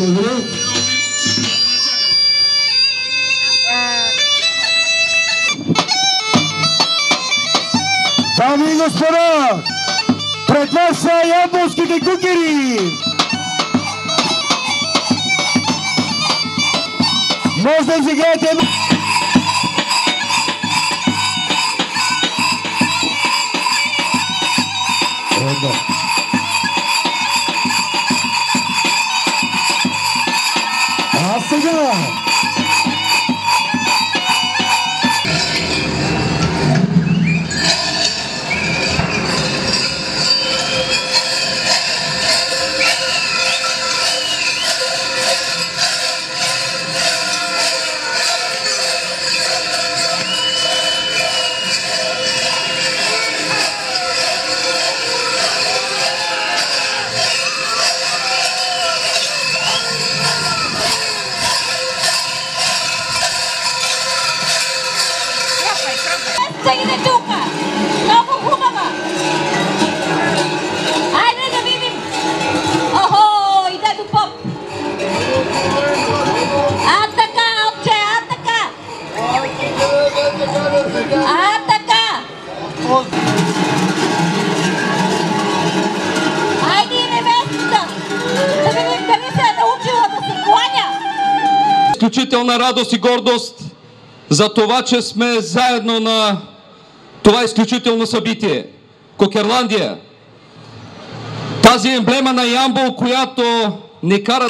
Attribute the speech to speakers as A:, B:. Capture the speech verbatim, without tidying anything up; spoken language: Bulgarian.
A: Благодаря. Дами и господа, пред вас са ямболските кукери! Може да взиграете... Редно. А сега...
B: Стигне тука! Много хубава! Айде да видим! Охо, иде до поп! А така, отче, а така! А така! Айде и невестата! Да видим дали се е научила да се кланя!
C: Изключителна радост и гордост за това, че сме заедно на това изключително събитие. Кукерландия. Тази емблема на Ямбол, която ни кара...